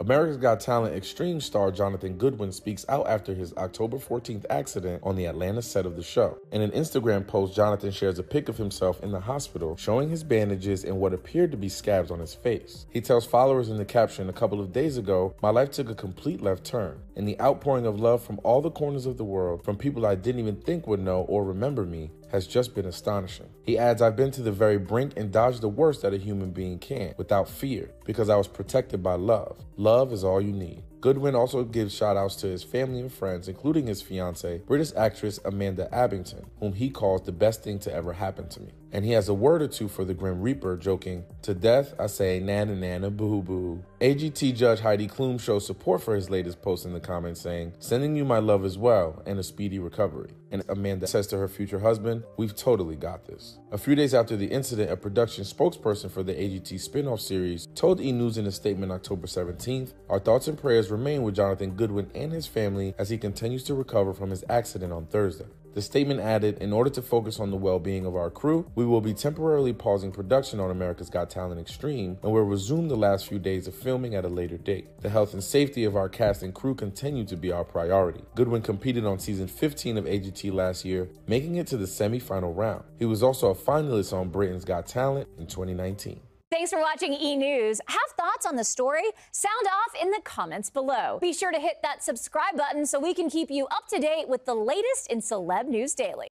America's Got Talent Extreme star Jonathan Goodwin speaks out after his October 14th accident on the Atlanta set of the show. In an Instagram post, Jonathan shares a pic of himself in the hospital, showing his bandages and what appeared to be scabs on his face. He tells followers in the caption, "A couple of days ago, my life took a complete left turn, and the outpouring of love from all the corners of the world, from people I didn't even think would know or remember me, has just been astonishing." He adds, "I've been to the very brink and dodged the worst that a human being can, without fear, because I was protected by love. Love is all you need." Goodwin also gives shout-outs to his family and friends, including his fiancée, British actress Amanda Abington, whom he calls the best thing to ever happen to me. And he has a word or two for the Grim Reaper, joking, "To death I say nana nana boo boo." AGT judge Heidi Klum shows support for his latest post in the comments, saying, "Sending you my love as well, and a speedy recovery." And Amanda says to her future husband, "We've totally got this." A few days after the incident, a production spokesperson for the AGT spin-off series told E! News in a statement October 17th, "Our thoughts and prayers remain with Jonathan Goodwin and his family as he continues to recover from his accident on Thursday." The statement added, "In order to focus on the well-being of our crew, we will be temporarily pausing production on America's Got Talent Extreme and will resume the last few days of filming at a later date. The health and safety of our cast and crew continue to be our priority." Goodwin competed on season 15 of AGT last year, making it to the semi-final round. He was also a finalist on Britain's Got Talent in 2019. Thanks for watching E! News. Have thoughts on the story? Sound off in the comments below. Be sure to hit that subscribe button so we can keep you up to date with the latest in celeb news daily.